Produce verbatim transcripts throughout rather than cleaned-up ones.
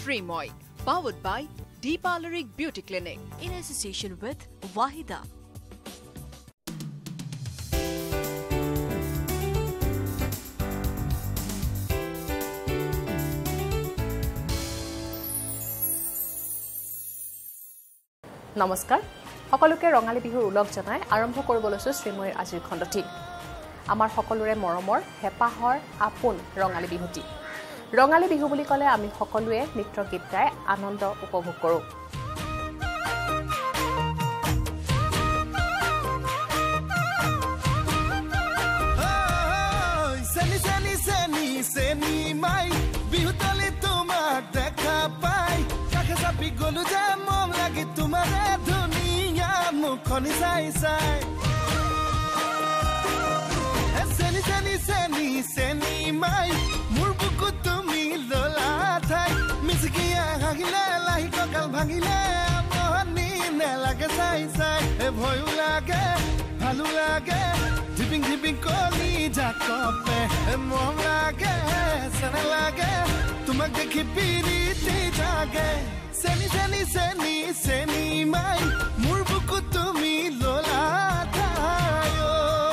Srimoy, powered by Deep Alaric Beauty Clinic in association with Wahida. নমস্কাৰ সকলোকে ৰঙালী বিহুৰ উলগ জনাই আৰম্ভ কৰিব লৈছো শ্ৰীময়ৰ আজিৰ খণ্ডটি আমাৰ সকলোৰে মৰমৰ হেপাহৰ আপোন ৰঙালী বিহুটি ৰঙালী বিহু বুলি ক'লে আমি সকলোৱে নৃত্য গীত গাই আনন্দ উপভোগ কৰোঁ Seni seni seni seni mai bihutale tomar dekha pai kakhe sapi golu je mom lage tumare duniya mukhoni sai sai seni seni seni seni mai murbuku tumi lola thai misgiya hagile lahi kokal bhangile mohani ne lage sai sai e bhoyu lage halu lage Dipping, dipping, koli jakope Mom lage, sana lage Tumak dekhi piriti jage Seni, seni, seni, seni mai Murbuku tumi lola tayo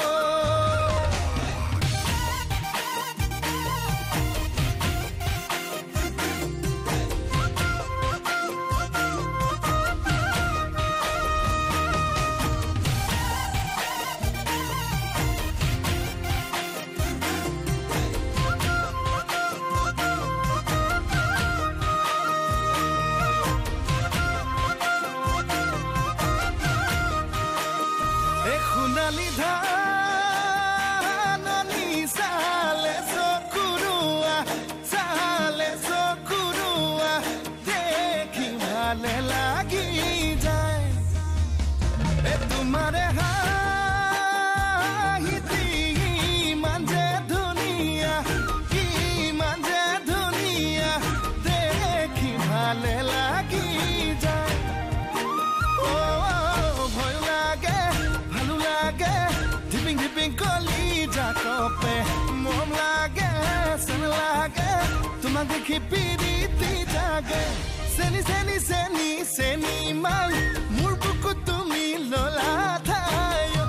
dekhi piriti jage seni seni seni seni mai murbuku tumi lola thayo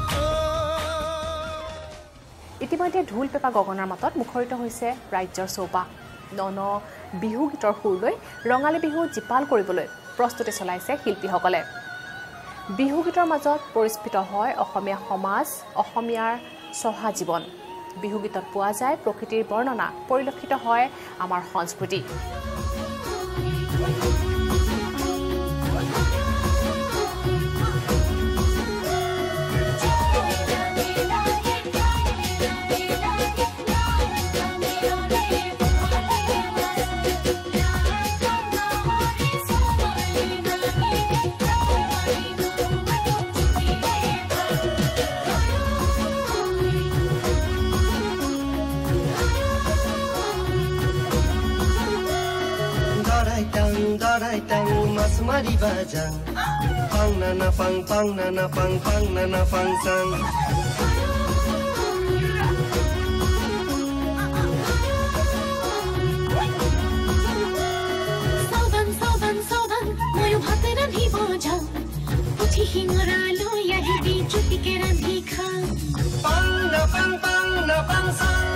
ইতিমধ্যে ঢোল পেপা গগনাৰ মাতত মুখৰিত হৈছে ৰাজ্যৰ চৌপাশ non Bihu গীতৰ সুৰ লৈ ৰঙালী বিহু জিপাল কৰিবলৈ প্ৰস্তুতি চলাইছে শিল্পীসকলে বিহু গীতৰ মাজত পৰিস্ফুট হয় অসমীয়া সমাজ অসমীয়াৰ সহা জীৱন বিহু গীতত পোৱা যায় প্ৰকৃতিৰ বৰ্ণনা পৰিলক্ষিত হয় আমাৰ সংস্কৃতি Mari bajang pang nana pang pang nana pang pang nana pang sang Saudan saudan saudan moyo bhate ranhi bajang uthi hingara lo yahi bi chuti ke ranhi kha pang na pang pang na pang sang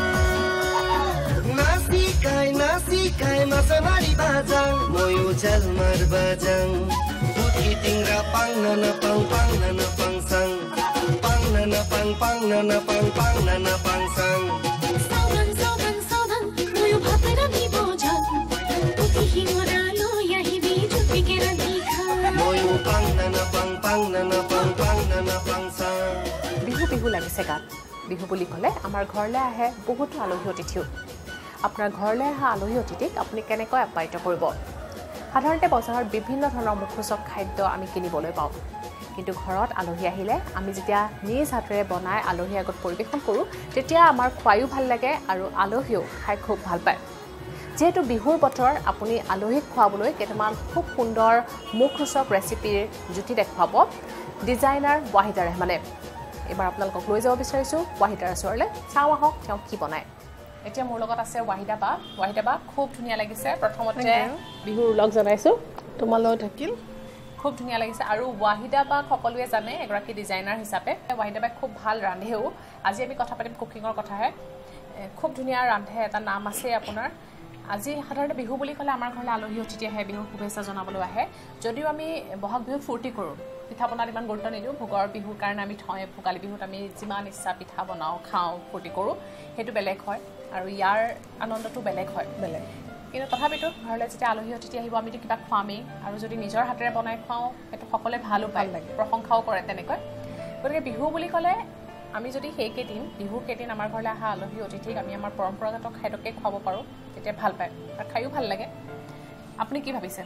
nasi kai nasi kai masa mari bajang moyo jal mar bajang uthi tingra pang nana pang pang nana pang sang pang nana pang pang nana pang pang nana pang sang saudan saudan saudan moyo bhate ranhi bajang uthi hingara lo yahi bi chuti ke ranhi kha moyo pang nana pang pang nana pang pang nana pang sang Bihu Bihu লাগিছে গাত বিহু বুলি ক'লে আমাৰ ঘৰলৈ আহে বহুতো আলহী অতিথিও আপোনাৰ ঘৰলৈ অহা আলহী অতিথিক আপুনি কেনেকৈ আপ্যায়িত কৰিব সাধাৰণতে বজাৰত বিভিন্ন ধৰণৰ মুখৰোচক খাদ্য আমি কিনিবলৈ পাওঁ কিন্তু ঘৰত আলহী আহিলে আমি যেতিয়া নিজ হাতেৰে বনাই আলহী আগত পৰিৱেশন কৰোঁ তেতিয়া আমাৰ খোৱায়ো ভাল লাগে আৰু আলহীও খাই খুব ভাল পায় যেহেতু বিহুৰ বতৰ আপুনি আলহীক খোৱাবলৈ কেইটামান খুব সুন্দৰ মুখৰোচক ৰেচিপিৰ জুতি দেখুৱাব ডিজাইনাৰ ৱাহিদা ৰহমানে এবাৰ আপোনালোকক লৈ যাব বিচাৰিছোঁ ৱাহিদাৰ ওচৰলৈ চাওঁ আহক তেওঁ কি বনায় এতিয়া মোৰ লগত আছে ৱাহিদা বা ৱাহিদা বা খুব ধুনীয়া লাগিছে প্ৰথমতে বিহুৰ উলগ জনাইছো তোমালৈ থাকিল খুব ধুনীয়া লাগিছে আৰু ৱাহিদা বা সকলোৱে জানে এগৰাকী ডিজাইনাৰ হিচাপে ৱাহিদা বা খুব ভাল ৰান্ধেও আজি আমি কথা পাতিম কুকিঙৰ কথাহে খুব ধুনীয়া ৰান্ধে এটা নাম আছে আপোনাৰ আজি সাধাৰণতে বিহু বুলি ক'লে আমাৰ ঘৰলৈ আলহী অতিথি আহে বিহুৰ শুভেচ্ছা জনাবলৈ আহে যদিও আমি বহাগ বিহুত ফূৰ্তি কৰোঁ পিঠা বনাত ইমান গুৰুত্ব নিদিওঁ ভোগৰ বিহুৰ কাৰণে আমি থওঁ ভোগালী বিহুত আমি যিমান ইচ্ছা পিঠা বনাওঁ খাওঁ ফূৰ্তি কৰোঁ সেইটো বেলেগ হয় আৰু ইয়াৰ আনন্দটো বেলেগ হয় বেলেগ কিন্তু তথাপিতো ঘৰলৈ যেতিয়া আলহী অতিথি আহিব আমিতো কিবা খুৱামেই আৰু যদি নিজৰ হাতেৰে বনাই খুৱাওঁ সেইটো সকলোৱে ভালো পায় প্ৰশংসাও কৰে তেনেকৈ গতিকে বিহু বুলি ক'লে আমি যদি সেইকেইদিন বিহু কেইদিন আমাৰ ঘৰলৈ অহা আলহী অতিথিক আমি আমাৰ পৰম্পৰাগত খাদ্যকে খুৱাব পাৰোঁ তেতিয়া ভাল পায় আৰু খায়ো ভাল লাগে আপুনি কি ভাবিছে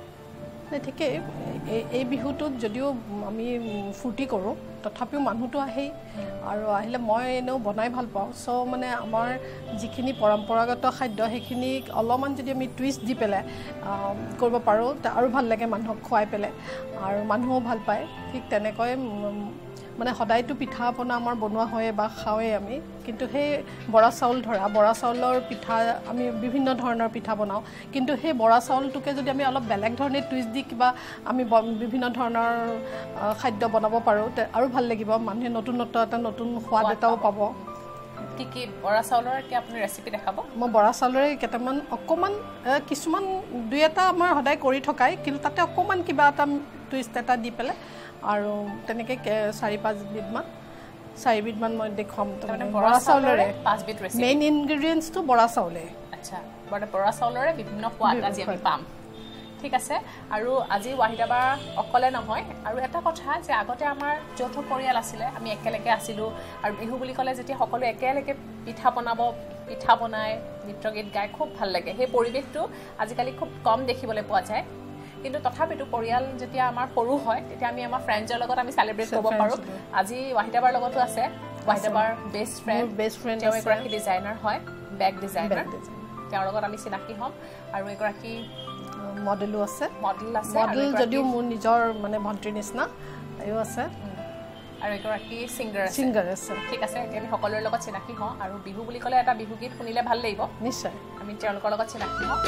ঠিকেই এই বিহুটোত যদিও আমি ফূৰ্তি কৰোঁ তথাপিও মানুহটো আহেই আৰু আহিলে মই এনেও বনাই ভাল পাওঁ চ' মানে আমাৰ যিখিনি পৰম্পৰাগত খাদ্য সেইখিনিক অলপমান যদি আমি টুইষ্ট দি পেলাই কৰিব পাৰোঁ আৰু ভাল লাগে মানুহক খুৱাই পেলাই আৰু মানুহো ভাল পায় ঠিক তেনেকৈ মানে সদায়তো পিঠা পনা আমাৰ বনোৱা হয় বা খাওঁৱেই আমি কিন্তু সেই বৰা চাউল ধৰা বৰা চাউলৰ পিঠা আমি বিভিন্ন ধৰণৰ পিঠা বনাওঁ কিন্তু সেই বৰা চাউলটোকে যদি আমি অলপ বেলেগ ধৰণে টুইষ্ট দি কিবা আমি বিভিন্ন ধৰণৰ খাদ্য বনাব পাৰোঁ আৰু ভাল লাগিব মানুহে নতুনত্ব এটা নতুন সোৱাদ এটাও পাব কি কি বৰা চাউলৰ এতিয়া আপুনি ৰেচিপি দেখাব মই বৰা চাউলৰে কেইটামান অকণমান কিছুমান দুই এটা আমাৰ সদায় কৰি থকাই কিন্তু তাতে অকণমান কিবা এটা টুইষ্ট এটা দি পেলাই আৰু তেনেকৈ চাৰি পাঁচবিধমান চাৰিবিধমান মই দেখুৱাম তাৰমানে বৰা চাউলৰে পাঁচবিধ ৰেচিপি মেইন ইনগ্ৰেডিয়েণ্টছটো বৰা চাউলে আচ্ছা বৰা চাউলৰে বিভিন্ন সোৱাদ আজি আমি পাম ঠিক আছে আৰু আজি ৱাহিদা বা অকলে নহয় আৰু এটা কথা যে আগতে আমাৰ যৌথ পৰিয়াল আছিলে আমি একেলগে আছিলোঁ আৰু বিহু বুলি ক'লে যেতিয়া সকলো একেলগে পিঠা বনাব পিঠা বনাই নৃত্য গীত গাই খুব ভাল লাগে সেই পৰিৱেশটো আজিকালি খুব কম দেখিবলৈ পোৱা যায় কিন্তু তথাপিতো পৰিয়াল যেতিয়া আমাৰ সৰু হয় তেতিয়া আমি আমাৰ ফ্ৰেণ্ডছৰ লগত আমি চেলিব্ৰেট কৰিব পাৰোঁ আজি ৱাহিদা বাৰ লগতো আছে ৱাহিদা বাৰ বেষ্ট ফ্ৰেণ্ড বেষ্ট ফ্ৰেণ্ড তেওঁ এগৰাকী ডিজাইনাৰ হয় বেগ ডিজাইনাৰ তেওঁৰ লগত আমি চিনাকি হ'ম আৰু এগৰাকী মডেলো আছে মডেল আছে মডেল যদিও মোৰ নিজৰ মানে ভণ্টিৰ নিচিনা এও আছে আৰু এগৰাকী ছিংগাৰ আছে ছিংগাৰ আছে ঠিক আছে এতিয়া আমি সকলোৰে লগত চিনাকি হওঁ আৰু বিহু বুলি ক'লে এটা বিহু গীত শুনিলে ভাল লাগিব নিশ্চয় আমি তেওঁলোকৰ লগত চিনাকি হওঁ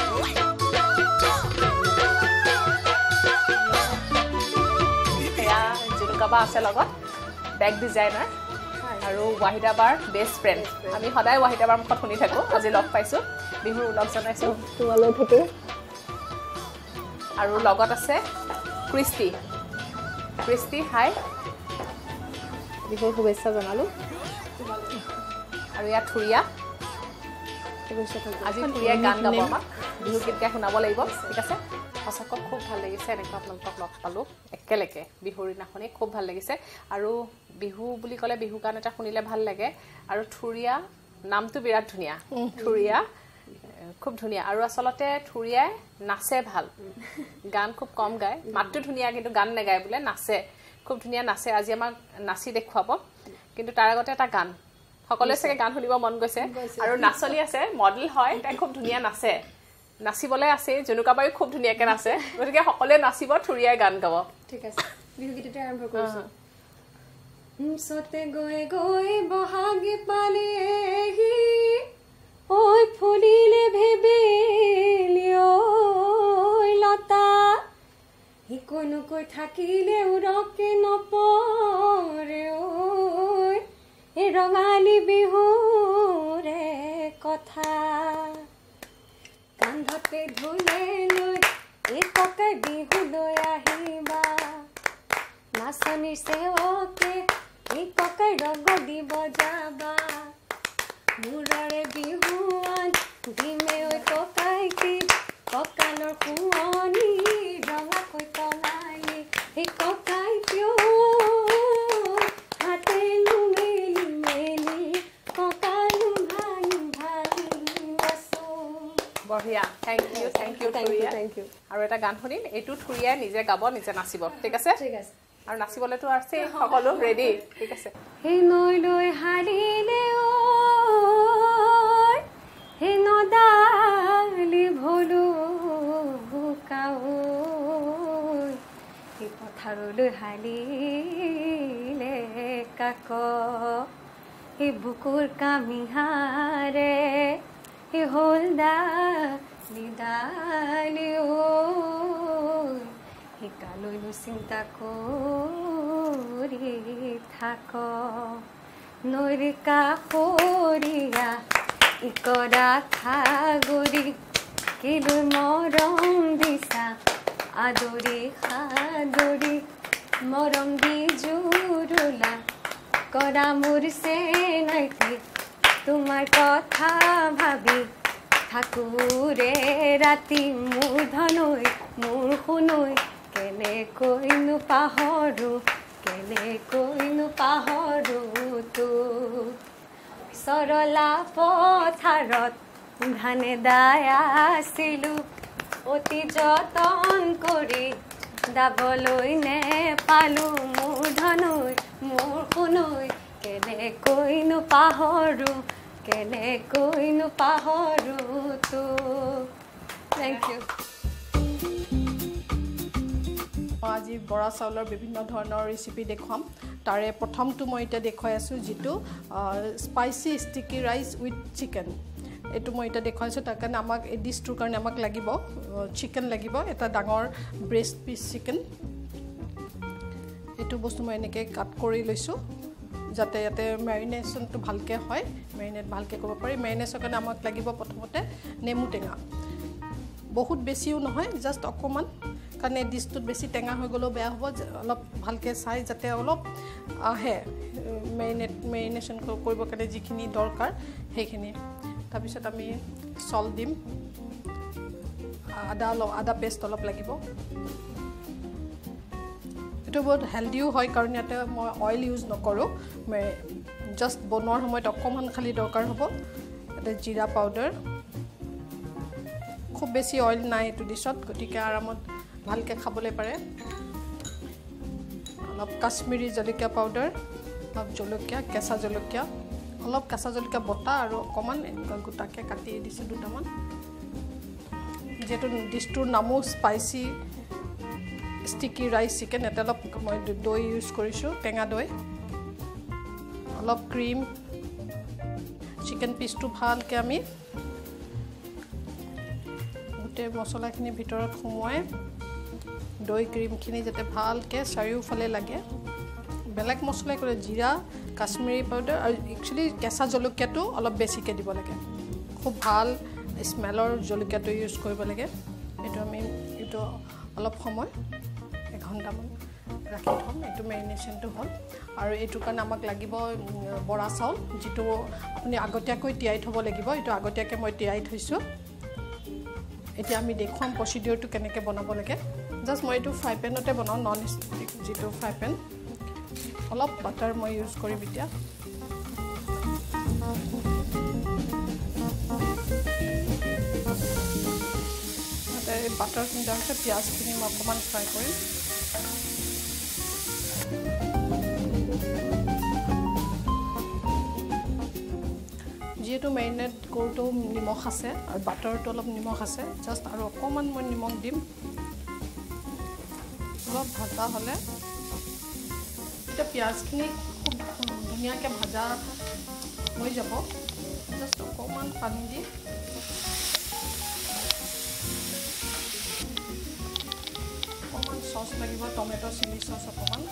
এয়া জুনুকা বা আছে লগত বেগ ডিজাইনাৰ আৰু ৱাহিদা বাৰ বেষ্ট ফ্ৰেণ্ড আমি সদায় ৱাহিদা বাৰ মুখত শুনি থাকোঁ আজি লগ পাইছোঁ বিহুৰ উলগ জনাইছোঁ তোমালৈ থাকোঁ আৰু লগত আছে ক্ৰিষ্টি ক্ৰিষ্টি হাই বিহুৰ শুভেচ্ছা জনালোঁ আৰু ইয়াত থুৰীয়া আজি থুৰীয়াই গান গাব আমাক বিহু গীত গাই শুনাব লাগিব ঠিক আছে সঁচাকৈ খুব ভাল লাগিছে এনেকুৱা আপোনালোকক লগ পালোঁ একেলগে বিহুৰ দিনাখনি খুব ভাল লাগিছে আৰু বিহু বুলি ক'লে বিহু গান এটা শুনিলে ভাল লাগে আৰু থুৰীয়া নামটো বিৰাট ধুনীয়া থুৰীয়া খুব ধুনীয়া আৰু আচলতে থুৰীয়াই নাচে ভাল গান খুব কম গায় মাতটো ধুনীয়া কিন্তু গান নেগায় বোলে নাচে খুব ধুনীয়া নাচে আজি আমাক নাচি দেখুৱাব কিন্তু তাৰ আগতে এটা গান সকলোৱে চাগে গান শুনিব মন গৈছে আৰু নাচনি আছে মডেল হয় তাই খুব ধুনীয়া নাচে নাচিবলৈ আছে জুনুকা বায়ো খুব ধুনীয়াকৈ নাচে গতিকে সকলোৱে নাচিব থুৰীয়াই গান গাব ঠিক আছে বিহু গীততে আৰম্ভ কৰিছোঁ সতে গৈ গৈ বহাগী পালেহি ঐ ফুলিলে ভেবেলি ঐ লতা সিকোনোকৈ থাকিলে উৰকে নপৰে ঐ এই ৰঙালী বিহুৰে কথা কান্ধতে ধুলে লৈ এই ককাই বিহুলৈ আহিবা নাচনিৰ সেৱকে এই ককাই ৰগ দিব যাবা মূৰৰে বিহুৱান দিমে ঐ ককাইটি কঁকালৰ শুৱনি ৰঙাকৈ টঙালি এই ককাইটিও হাতে মেলি মেলি কঁকালো ভাঙি ভাঙি আছো বঢ়িয়া thank you thank you thank you thank you আৰু এটা গান শুনিম এইটো থুৰীয়াই নিজে গাব নিজে নাচিব ঠিক আছে ঠিক আছে আৰু নাচিবলৈতো আছে সকলো ৰেডি ঠিক আছে হে নৈ লৈ হাৰিলে ঐ হে নদালি ভলো কাও হে পথাৰলৈ হালিলে কাক এই বুকুৰ কামিহাৰে এই হলদা লিদালি শিকালৈনো চিন্তা কৰি থাক নৈৰ কাষৰীয়া ইকৰা খাগৰি কিলৈ মৰম দিছা আদৰি সাদৰি মৰম দি জুৰুলা কৰা মোৰ চেনাইতে তোমাৰ কথা ভাবি থাকোৰে ৰাতি মোৰ ধনৈ মোৰ শুনৈ কেনেকৈনো পাহৰো কেনেকৈনো পাহৰো তোক সৰলা পথাৰত ধানে দাই আছিলো অতি যতন কৰি দাবলৈ নেপালো মোৰ ধনৈ মোৰ শুনৈ কেনেকৈনো পাহৰো কেনেকৈনো পাহৰো তোক থেংক ইউ আজি বৰা চাউলৰ বিভিন্ন ধৰণৰ ৰেচিপি দেখুৱাম তাৰে প্ৰথমটো মই এতিয়া দেখুৱাই আছোঁ যিটো spicy sticky rice with chicken এইটো মই এতিয়া দেখুৱাইছোঁ তাৰ কাৰণে আমাক এই ডিছটোৰ কাৰণে আমাক লাগিব চিকেন লাগিব এটা ডাঙৰ ব্ৰেষ্ট পিচ চিকেন এইটো বস্তু মই এনেকৈ কাট কৰি লৈছোঁ যাতে ইয়াতে মেৰিনেশ্যনটো ভালকৈ হয় মেৰিনেট ভালকৈ কৰিব পাৰি মেৰিনেশ্যনৰ কাৰণে আমাক লাগিব প্ৰথমতে নেমু টেঙা বহুত বেছিও নহয় জাষ্ট অকণমান কাৰণ এই ডিছটোত বেছি টেঙা হৈ গ'লেও বেয়া হ'ব অলপ ভালকৈ চাই যাতে অলপ আহে মেৰিনেট মেৰিনেশ্যন কৰিবৰ কাৰণে যিখিনি দৰকাৰ সেইখিনি তাৰপিছত আমি চল্ট দিম আদা অলপ আদা পেষ্ট অলপ লাগিব এইটো বহুত হেল্ডিও হয় কাৰণ ইয়াতে মই অইল ইউজ নকৰোঁ জাষ্ট বনোৱাৰ সময়ত অকণমান খালি দৰকাৰ হ'ব ইয়াতে জিৰা পাউডাৰ খুব বেছি অইল নাই এইটো ডিছত গতিকে আৰামত ভালকৈ খাবলৈ পাৰে অলপ কাশ্মীৰী জলকীয়া পাউডাৰ অলপ জলকীয়া কেঁচা জলকীয়া অলপ কেঁচা জলকীয়া বটা আৰু অকণমান গোটাকৈ কাটি দিছোঁ দুটামান যিহেতু ডিছটোৰ নামো স্পাইচি ষ্টিকি ৰাইচ চিকেন ইয়াতে অলপ মই দৈ ইউজ কৰিছোঁ টেঙা দৈ অলপ ক্ৰীম চিকেন পিচটো ভালকৈ আমি গোটেই মছলাখিনিৰ ভিতৰত সোমোৱাই দৈ ক্ৰীমখিনি যাতে ভালকৈ চাৰিওফালে লাগে বেলেগ মছলাই কৰে জিৰা কাশ্মীৰী পাউডাৰ আৰু একচুৱেলি কেঁচা জলকীয়াটো অলপ বেছিকৈ দিব লাগে খুব ভাল স্মেলৰ জলকীয়াটো ইউজ কৰিব লাগে এইটো আমি এইটো অলপ সময় এঘণ্টামান ৰাখি থ'ম এইটো মেৰিনেশ্যনটো হ'ল আৰু এইটোৰ কাৰণে আমাক লাগিব বৰা চাউল যিটো আপুনি আগতীয়াকৈ তিয়াই থ'ব লাগিব এইটো আগতীয়াকৈ মই তিয়াই থৈছোঁ এতিয়া আমি দেখুৱাম প্ৰচিডিঅ'ৰটো কেনেকৈ বনাব লাগে জাষ্ট মই এইটো ফ্ৰাই পেনতে বনাওঁ নন ষ্টিক যিটো ফ্ৰাই পেন অলপ বাটাৰ মই ইউজ কৰিম এতিয়া এই বাটাৰখিনি দিয়াৰ পিছত পিঁয়াজখিনি মই অকণমান ফ্ৰাই কৰিম যিহেতু মেৰিনেট কৰোঁতেও নিমখ আছে আৰু বাটাৰটো অলপ নিমখ আছে জাষ্ট আৰু অকণমান মই নিমখ দিম অলপ ভাজা হ'লে এতিয়া পিঁয়াজখিনি খুব ধুনীয়াকৈ ভাজা হৈ যাব জাষ্ট অকণমান পানী দি অকণমান চচ লাগিব টমেটো চিলি চচ অকণমান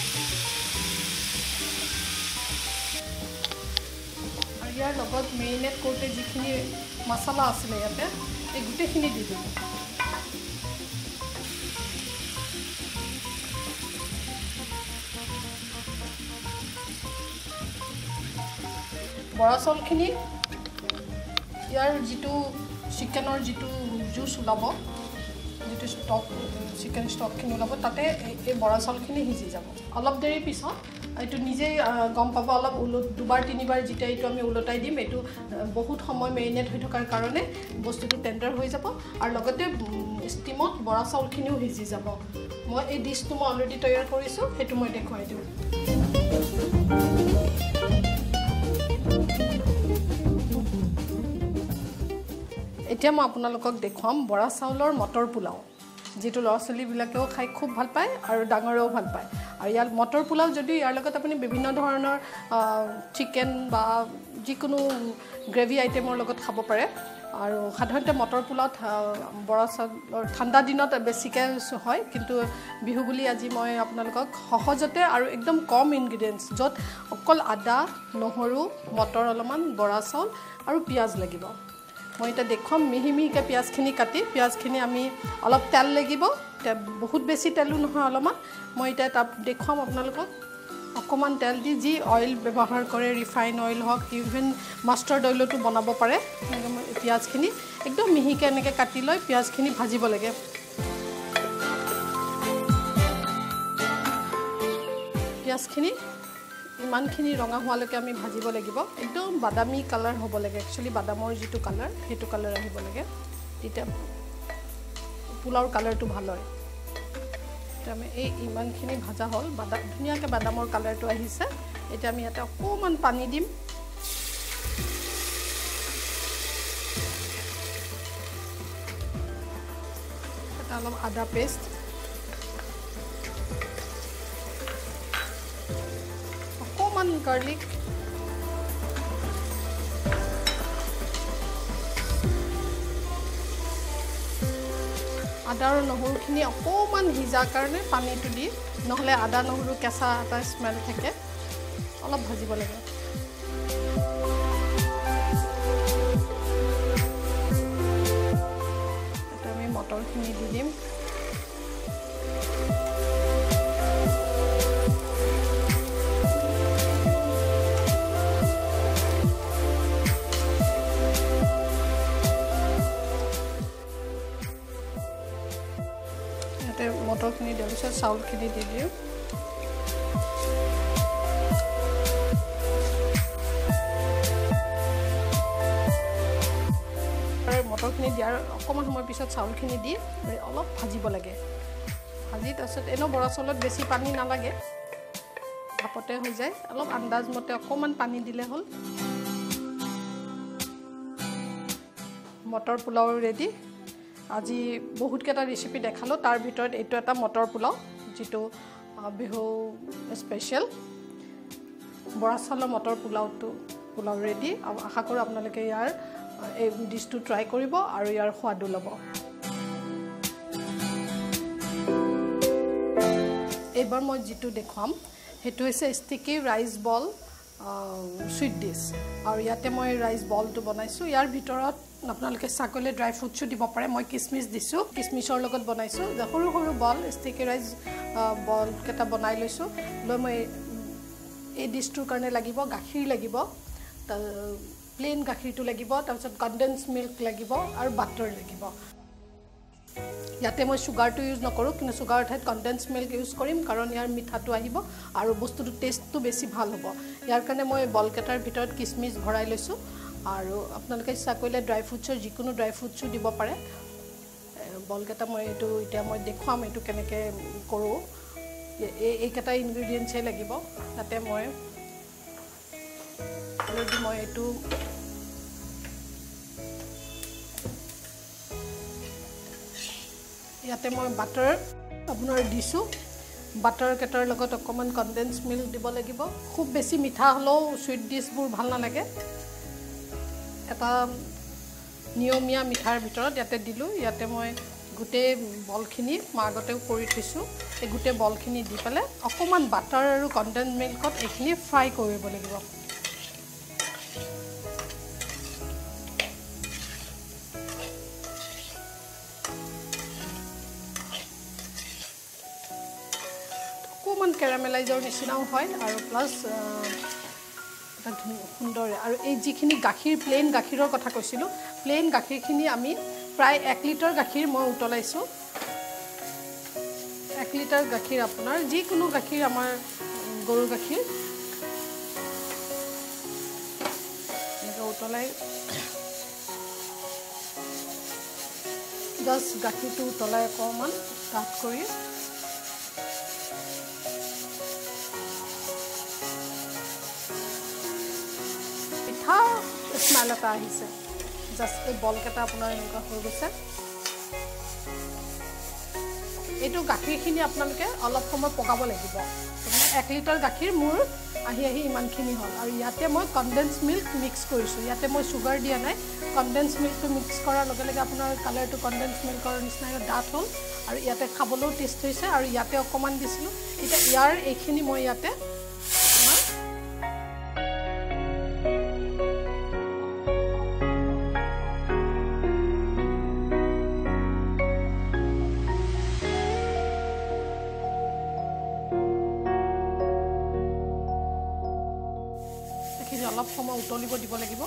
আৰু ইয়াৰ লগত মেৰিনেট কৰোঁতে যিখিনি মছলা আছিলে ইয়াতে এই গোটেইখিনি দি দিম বৰা চাউলখিনি ইয়াৰ যিটো চিকেনৰ যিটো জুচ ওলাব যিটো ষ্টক চিকেন ষ্টকখিনি ওলাব তাতে এই বৰা চাউলখিনি সিজি যাব অলপ দেৰি পিছত এইটো নিজেই গম পাব অলপ ওলত দুবাৰ তিনিবাৰ যেতিয়া এইটো আমি ওলটাই দিম এইটো বহুত সময় মেৰিনেট হৈ থকাৰ কাৰণে বস্তুটো টেণ্ডাৰ হৈ যাব আৰু লগতে ষ্টিমত বৰা চাউলখিনিও সিজি যাব মই এই ডিছটো মই অলৰেডি তৈয়াৰ কৰিছোঁ সেইটো মই দেখুৱাই দিওঁ এতিয়া মই আপোনালোকক দেখুৱাম বৰা চাউলৰ মটৰ পোলাও যেটো ল'ৰা ছোৱালীবিলাকেও খাই খুব ভাল পায় আৰু ডাঙৰেও ভাল পায় আৰু ইয়াৰ মটৰ পোলাও যদি ইয়াৰ লগত আপুনি বিভিন্ন ধৰণৰ চিকেন বা যিকোনো গ্ৰেভি আইটেমৰ লগত খাব পাৰে আৰু সাধাৰণতে মটৰ পোলাও বৰা চাউলৰ ঠাণ্ডা দিনত বেছিকৈ হয় কিন্তু বিহু বুলি আজি মই আপোনালোকক সহজতে আৰু একদম কম ইনগ্ৰিডিয়েণ্টছ য'ত অকল আদা নহৰু মটৰ অলপমান বৰা চাউল আৰু পিঁয়াজ লাগিব মই এটা দেখুৱাম মিহি মিহিকৈ পিঁয়াজখিনি কাটি পিঁয়াজখিনি আমি অলপ তেল লাগিব বহুত বেছি তেলো নহয় অলপমান মই এতিয়া তাত দেখুৱাম আপোনালোকক অকণমান তেল দি যি অইল ব্যৱহাৰ কৰে ৰিফাইন অইল হওক ইভেন মাষ্টাৰ্ড অইলতো বনাব পাৰে পিঁয়াজখিনি একদম মিহিকৈ এনেকৈ কাটি লৈ পিঁয়াজখিনি ভাজিব লাগে পিঁয়াজখিনি ইমানখিনি ৰঙা হোৱালৈকে আমি ভাজিব লাগিব একদম বাদামী কালাৰ হ'ব লাগে একচুৱেলি বাদামৰ যিটো কালাৰ সেইটো কালাৰ আহিব লাগে তেতিয়া পোলাওৰ কালাৰটো ভাল হয় এতিয়া আমি এই ইমানখিনি ভাজা হ'ল বাদাম ধুনীয়াকৈ বাদামৰ কালাৰটো আহিছে এতিয়া আমি ইয়াতে অকণমান পানী দিম এটা অলপ আদা পেষ্ট অকণমান গাৰ্লিক আদা আৰু নহৰুখিনি অকণমান সিজাৰ কাৰণে পানীটো দি নহ'লে আদা নহৰু কেঁচা এটা স্মেল থাকে অলপ ভাজিব লাগে এটা আমি মটৰখিনি দি দিম মটৰখিনি দিয়াৰ পিছত চাউলখিনি দি দিওঁ মটৰখিনি দিয়াৰ অকণমান সময়ৰ পিছত চাউলখিনি দি অলপ ভাজিব লাগে ভাজি তাৰপিছত এনেও বৰা চাউলত বেছি পানী নালাগে ভাপতে হৈ যায় অলপ আন্দাজমতে অকণমান পানী দিলে হ'ল মটৰ পোলাও ৰেডি আজি বহুতকেইটা ৰেচিপি দেখালোঁ তাৰ ভিতৰত এইটো এটা মটৰ পোলাও যিটো বিহু স্পেচিয়েল বৰা চাউলৰ মটৰ পোলাওটো পোলাও ৰেডি আৰু আশা কৰোঁ আপোনালোকে ইয়াৰ এই ডিছটো ট্ৰাই কৰিব আৰু ইয়াৰ সোৱাদো ল'ব এইবাৰ মই যিটো দেখুৱাম সেইটো হৈছে sticky rice ball sweet dish আৰু ইয়াতে মই ৰাইচ বলটো বনাইছোঁ ইয়াৰ ভিতৰত আপোনালোকে চাকলে ড্ৰাই ফ্ৰুটছো দিব পাৰে মই কিচমিচ দিছোঁ কিচমিচৰ লগত বনাইছোঁ সৰু সৰু বল ষ্টিকি ৰাইচ বলকেইটা বনাই লৈছোঁ লৈ মই এই ডিছটোৰ কাৰণে লাগিব গাখীৰ লাগিব প্লেইন গাখীৰটো লাগিব তাৰপিছত কনডেন্স মিল্ক লাগিব আৰু বাটাৰ লাগিব ইয়াতে মই চুগাৰটো ইউজ নকৰোঁ কিন্তু চুগাৰৰ ঠাইত কনডেন্স মিল্ক ইউজ কৰিম কাৰণ ইয়াৰ মিঠাটো আহিব আৰু বস্তুটো টেষ্টটো বেছি ভাল হ'ব ইয়াৰ কাৰণে মই বলকেইটাৰ ভিতৰত কিচমিচ ভৰাই লৈছোঁ আৰু আপোনালোকে ইচ্ছা কৰিলে ড্ৰাই ফ্ৰুটছৰ যিকোনো ড্ৰাই ফ্ৰুটছো দিব পাৰে বলকেইটা মই এইটো এতিয়া মই দেখুৱাম এইটো কেনেকৈ কৰোঁ এইকেইটা ইনগ্ৰিডিয়েণ্টছহে লাগিব তাতে মই অলৰেডি মই এইটো ইয়াতে মই বাটাৰ আপোনাৰ দিছোঁ বাটাৰকেইটাৰ লগত অকণমান কনডেন্স মিল্ক দিব লাগিব খুব বেছি মিঠা হ'লেও চুইট ডিছবোৰ ভাল নালাগে এটা নিয়মীয়া মিঠাৰ ভিতৰত ইয়াতে দিলোঁ ইয়াতে মই গোটেই বলখিনি মই আগতেও কৰি থৈছোঁ এই গোটেই বলখিনি দি পেলাই অকণমান বাটাৰ আৰু কনডেন্স মিল্কত এইখিনি ফ্ৰাই কৰিব লাগিব অকণমান কেৰামেলাইজৰ নিচিনাও হয় আৰু প্লাছ এটা সুন্দৰ আৰু এই যিখিনি গাখীৰ প্লেইন গাখীৰৰ কথা কৈছিলোঁ প্লেইন গাখীৰখিনি আমি প্ৰায় এক লিটাৰ গাখীৰ মই উতলাইছোঁ এক লিটাৰ গাখীৰ আপোনাৰ যিকোনো গাখীৰ আমাৰ গৰু গাখীৰ এনেকৈ উতলাই জাষ্ট গাখীৰটো উতলাই অকণমান ডাঠ কৰি স্মেল এটা আহিছে জাষ্ট এই বলকেইটা আপোনাৰ এনেকুৱা হৈ গৈছে এইটো গাখীৰখিনি আপোনালোকে অলপ সময় পকাব লাগিব এক লিটাৰ গাখীৰ মোৰ আহি আহি ইমানখিনি হ'ল আৰু ইয়াতে মই কনডেন্স মিল্ক মিক্স কৰিছোঁ ইয়াতে মই চুগাৰ দিয়া নাই কনডেন্স মিল্কটো মিক্স কৰাৰ লগে লগে আপোনাৰ কালাৰটো কনডেন্স মিল্কৰ নিচিনাকৈ ডাঠ হ'ল আৰু ইয়াতে খাবলৈও টেষ্ট হৈছে আৰু ইয়াতে অকণমান দিছিলোঁ এতিয়া ইয়াৰ এইখিনি মই ইয়াতে অলপ সময় উতলিব দিব লাগিব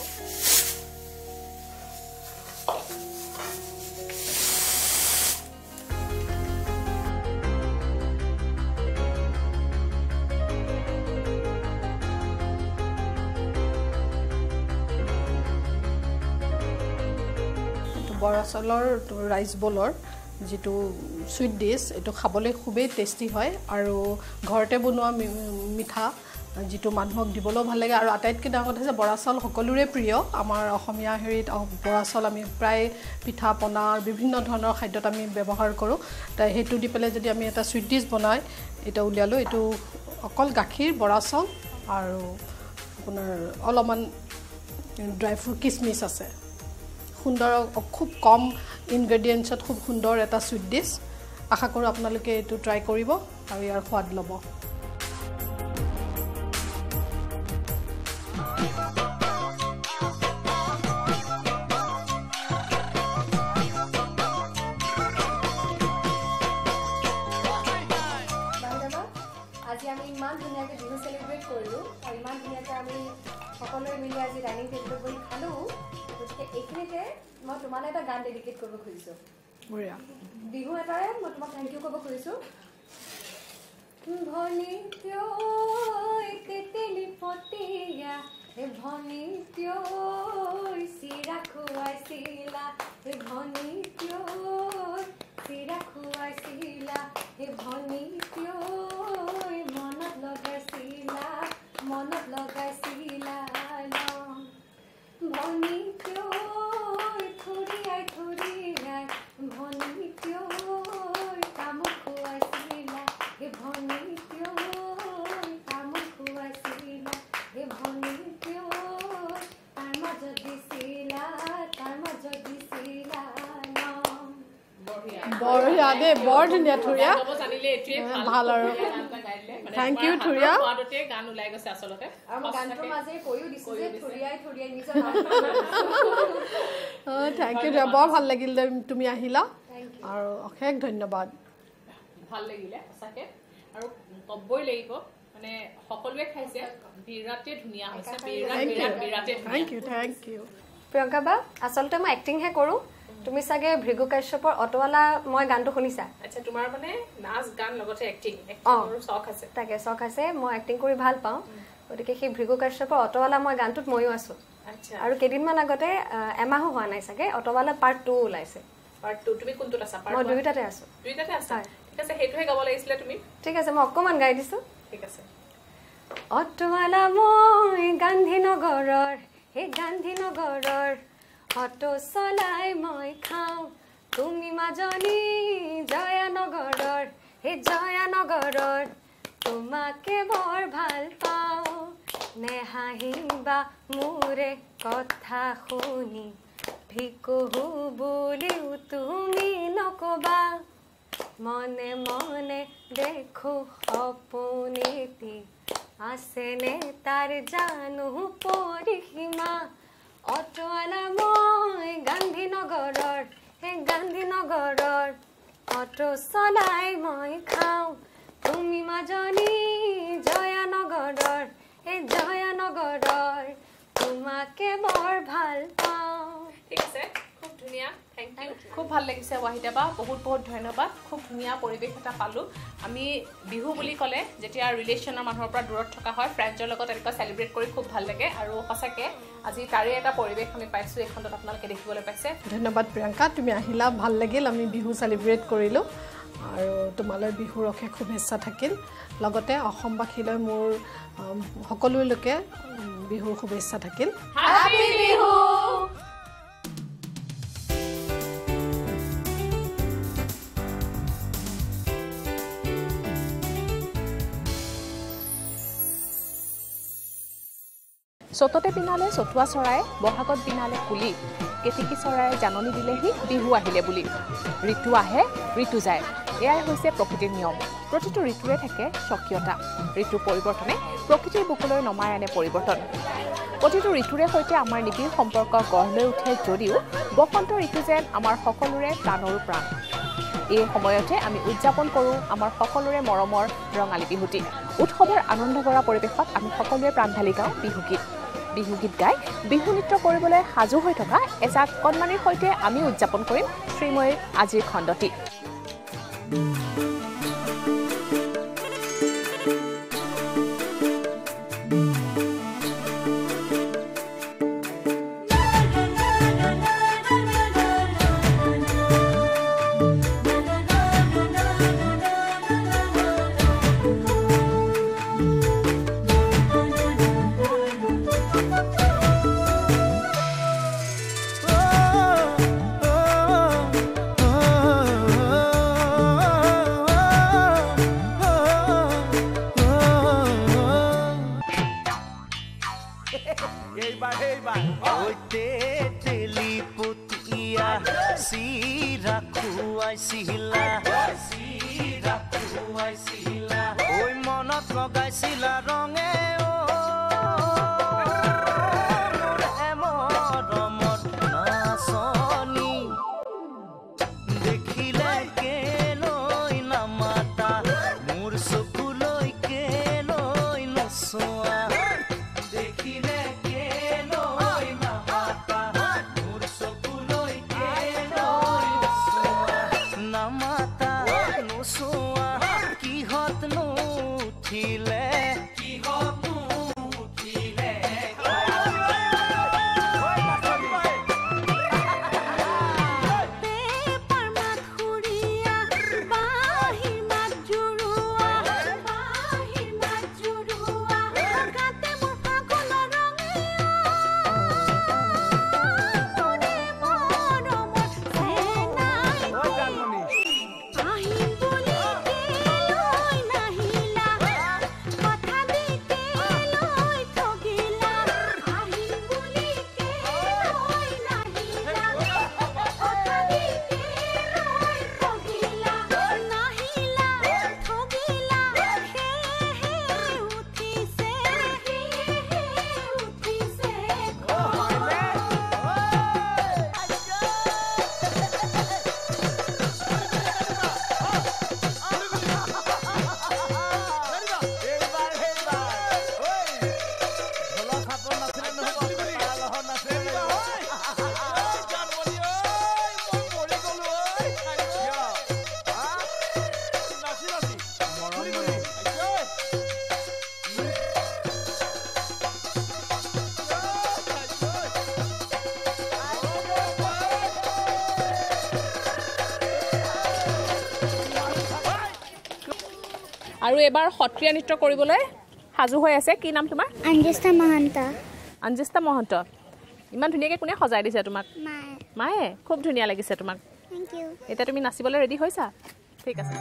বৰা চাউলৰ ৰাইচ বলৰ যেটো সুইট ডিশ এটো খাবলৈ খুবেই টেষ্টি হয় আৰু ঘৰতে বনোৱা মিঠা যেটো মানুহক দিবলৈ ভাল লাগে আৰু আটাইতকৈ ডাঙৰ কথা হৈছে বৰা চাউল সকলোৰে প্ৰিয় আমাৰ অসমীয়া হেৰিত বৰা চাউল আমি প্ৰায় পিঠা পনা বিভিন্ন ধৰণৰ খাদ্যত আমি ব্যৱহাৰ কৰোঁ তাই হেতু দি পেলাই যদি আমি এটা সুইট ডিশ বনাই এটা উলিয়ালো এটো অকল গাখীৰ বৰা চাউল আৰু আপোনাৰ অলপমান ড্ৰাই ফ্ৰুট কিচমিচ আছে সুন্দৰ খুব কম ইনগ্ৰেডিয়েন্টছত খুব সুন্দৰ এটা সুইট ডিশ আশা কৰোঁ আপোনালোকে এটো ট্ৰাই কৰিব আৰু ইয়াৰ সোৱাদ ল'ব আজি আমি ইমান ধুনীয়াকৈ বিহু চেলিব্ৰেট কৰিলোঁ আৰু ইমান ধুনীয়াকৈ আমি সকলোৱে মিলি আজি ডাইনিং টেবুলত বহি খালোঁ গতিকে এইখিনিতে মই তোমালৈ এটা গান ডেডিকেট কৰিব খুজিছোঁ বিহু এটাৰে মই তোমাক থেংক ইউ ক'ব খুজিছোঁ ভনী ত্য়ৈ তেতেলি পতিয়া হে ভনী ত্য়ৈ চিৰা খুৱাইছিলা হে ভনী ত্য়ৈ চিৰা খুৱাইছিলা হে ভনী ত্য়ৈ মনত লগাইছিলা মনত লগাইছিলা ভনী ত্য়ৈ থুৰিয়াই থুৰিয়াই ভনী ত্য়ৈ তামোল খুৱাইছিলা হে ভনী ত্য়ৈ তামোল খুৱাইছিলা হে ভনী ত্য়ৈ তাৰ মাজত দিছিলা তাৰ মাজত দিছিলা বঢ়িয়া দে বৰ ধুনীয়া থুৰিয়া ভাল আৰু থেংক ইউ থুৰিয়া গান ওলাই গৈছে আচলতে গানটোৰ মাজে কৈও দিছো যে থুৰিয়াই থুৰিয়াই নিজৰ থেংক ইউ বৰ ভাল লাগিল তুমি আহিলা আৰু অশেষ ধন্যবাদ ভাল লাগিলে সঁচাকে আৰু কবই লাগিব মানে সকলোৱে খাইছে বিৰাটে ধুনীয়া হৈছে বিৰাট বিৰাট বিৰাটে thank you thank you Priyanka বা আচলতে মই এক্টিংহে কৰোঁ তুমি চাগে ভৃগু কাশ্যপৰ অটৱালা মই গানটো শুনিছা আচ্ছা তোমাৰ মানে নাচ গান লগতে এক্টিং এক্টিংৰ শখ আছে তাকে শখ আছে মই এক্টিং কৰি ভাল পাওঁ গতিকে সেই ভৃগু কাশ্যপৰ অটৱালা মই গানটোত ময়ো আছোঁ আচ্ছা আৰু কেইদিনমান আগতে এমাহো হোৱা নাই চাগে অটৱালা পাৰ্ট টু ওলাইছে পাৰ্ট টু তুমি কোনটোত আছা পাৰ্ট মই দুইটাতে আছোঁ দুইটাতে আছা ঠিক আছে সেইটোহে গাব লাগিছিলে তুমি ঠিক আছে মই অকণমান গাই দিছোঁ ঠিক আছে অটৱালা মই গান্ধীনগৰৰ সেই গান্ধীনগৰৰ অটো চলাই মই খাওঁ তুমি মাজনী জয়ানগৰৰ হে জয়ানগৰৰ তোমাকে বৰ ভাল পাওঁ নেহাঁহিবা মোৰে কথা শুনি ভিকহু বুলিও তুমি নকবা মনে মনে দেখো সপোনেতি আছেনে তাৰ জানো পৰিসীমা অটৱালা মই গান্ধীনগৰৰ হে গান্ধীনগৰৰ অটো চলাই মই খাওঁ তুমি মাজনী জয়ানগৰৰ হে জয়ানগৰৰ তোমাকে বৰ ভাল পাওঁ ঠিক আছে খুব ধুনীয়া থেংক ইউ খুব ভাল লাগিছে ৱাহিদা বা বহুত বহুত ধন্যবাদ খুব ধুনীয়া পৰিৱেশ এটা পালোঁ আমি বিহু বুলি ক'লে যেতিয়া ৰিলেশ্যনৰ মানুহৰ পৰা দূৰত থকা হয় ফ্ৰেণ্ডৰ লগত এনেকুৱা চেলিব্ৰেট কৰি খুব ভাল লাগে আৰু সঁচাকৈ আজি তাৰে এটা পৰিৱেশ আমি পাইছোঁ এইখনত আপোনালোকে দেখিবলৈ পাইছে ধন্যবাদ প্ৰিয়ংকা তুমি আহিলা ভাল লাগিল আমি বিহু চেলিব্ৰেট কৰিলোঁ আৰু তোমালৈ বিহুৰ অশেষ শুভেচ্ছা থাকিল লগতে অসমবাসীলৈ মোৰ সকলোলৈকে বিহুৰ শুভেচ্ছা থাকিল হেপী বিহু চততে পিনালে চতুৱা চৰাই বহাগত পিনালে কুলি কেতিকি চৰায়ে জাননী দিলেহি বিহু আহিলে বুলি ঋতু আহে ঋতু যায় এয়াই হৈছে প্ৰকৃতিৰ নিয়ম প্ৰতিটো ঋতুৰে থাকে স্বকীয়তা ঋতু পৰিৱৰ্তনে প্ৰকৃতিৰ বুকুলৈ নমাই আনে পৰিৱৰ্তন প্ৰতিটো ঋতুৰে সৈতে আমাৰ নিবিড় সম্পৰ্ক গঢ় লৈ উঠে যদিও বসন্ত ঋতু যেন আমাৰ সকলোৰে প্ৰাণৰ প্ৰাণ এই সময়তে আমি উদযাপন কৰোঁ আমাৰ সকলোৰে মৰমৰ ৰঙালী বিহুটি উৎসৱৰ আনন্দ ভৰা পৰিৱেশত আমি সকলোৱে প্ৰাণ ঢালি গাওঁ বিহুগীত বিহুগীত গাই বিহু নৃত্য কৰিবলৈ সাজু হৈ থকা এজাক কণমানিৰ সৈতে আমি উদযাপন কৰিম শ্ৰীময়ীৰ আজিৰ খণ্ডটি আৰু এবাৰ সত্ৰীয়া নৃত্য কৰিবলৈ সাজু হৈ আছে কি নাম তোমাৰ অঞ্জিষ্টা মহন্ত অঞ্জিষ্টা মহন্ত ইমান ধুনীয়াকৈ কোনে সজাই দিছে তোমাক মায়ে মায়ে খুব ধুনীয়া লাগিছে তোমাক থ্যাংক ইউ এতিয়া তুমি নাচিবলৈ ৰেডি হৈছা ঠিক আছে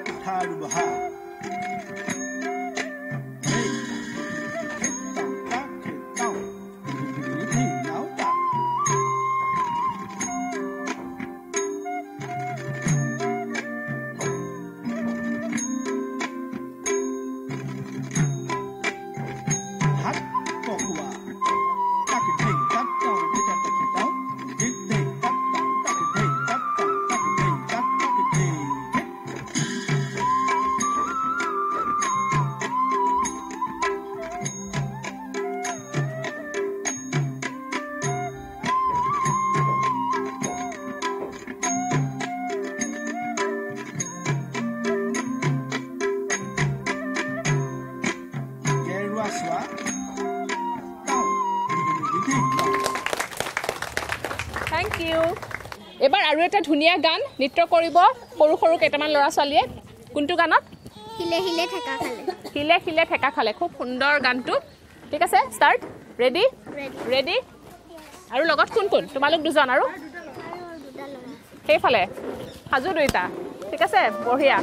Haru Baha. Thank you. এবাৰ আৰু এটা ধুনীয়া গান নৃত্য কৰিব সৰু সৰু কেইটামান ল'ৰা ছোৱালীয়ে কোনটো গানত হিলে হিলে ঠেকা খালে হিলে হিলে ঠেকা খালে খুব সুন্দৰ গানটো ঠিক আছে ষ্টাৰ্ট ৰেডি ৰেডি আৰু লগত কোন কোন তোমালোক দুজন আৰু সেইফালে সাজু দুইটা ঠিক আছে বঢ়িয়া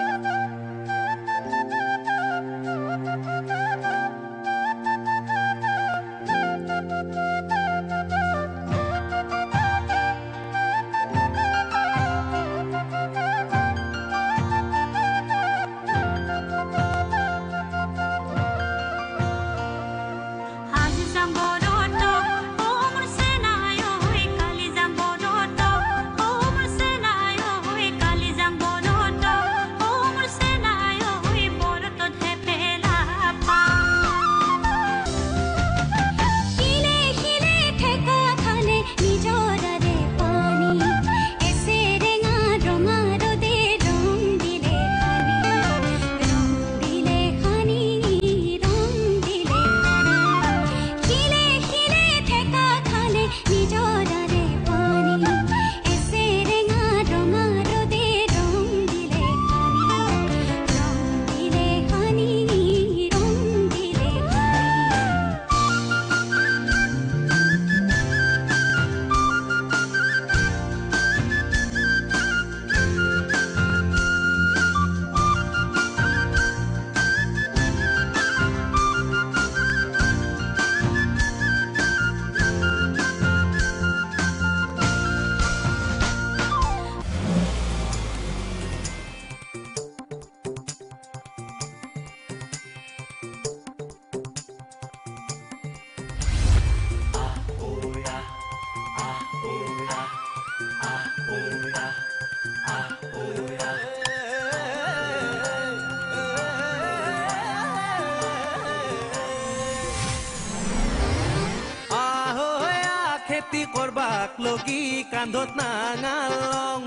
লগি কান্ধত নাঙালং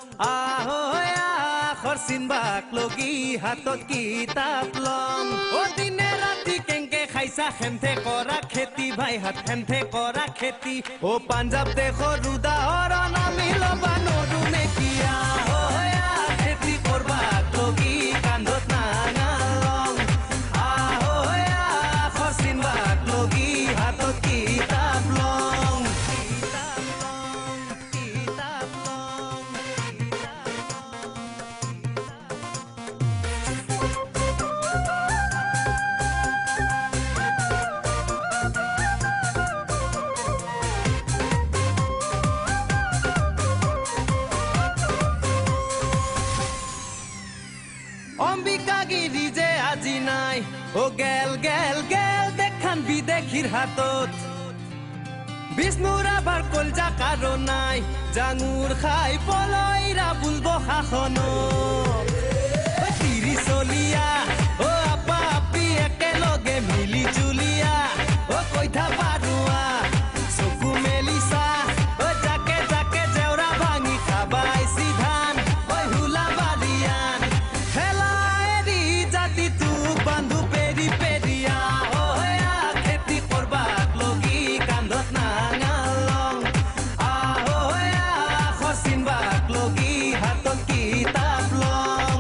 আহয়া খৰচিন বাক লগি হাতত কিতাপ লং ও দিনে ৰাতি কেংকে খাইছা খেন্থে কৰা খেতি ভাই হাত খেন্থে কৰা খেতি ও পাঞ্জাব দেশৰ উদাহৰণ আমি ল'বা নৰো নেকি আহয়া খেতি কৰবাক লগি কান্ধত নাঙালং আহয়া খৰচিন বাক লগি হাতত কিতাপ লং অম্বিকাগিৰি যে আজি নাই ও গেল গেল গেল দেখান বিদেশীৰ হাতত বিষ্ণুৰ আবাৰ কলজা কাৰো নাই জাঙুৰ খাই পলৈৰা বুলব শাসনত তিৰি চলিয়া ও আপা আপি একেলগে মিলি জুলিয়া ও কৈথা পাৰুৱা চকু মেলিছা ও জাকে জাকে জেউৰা ভাঙি খাবাই সিধান ঐ হুলা বাৰিয়ান হেলায়েৰি জাতি তোক বান্ধু পেৰি পেৰিয়া অয়া খেতি কৰবাক লগি কান্ধত নাঙালং আহয়া খৰচিন বাক লগি হাতত কিতাপ লং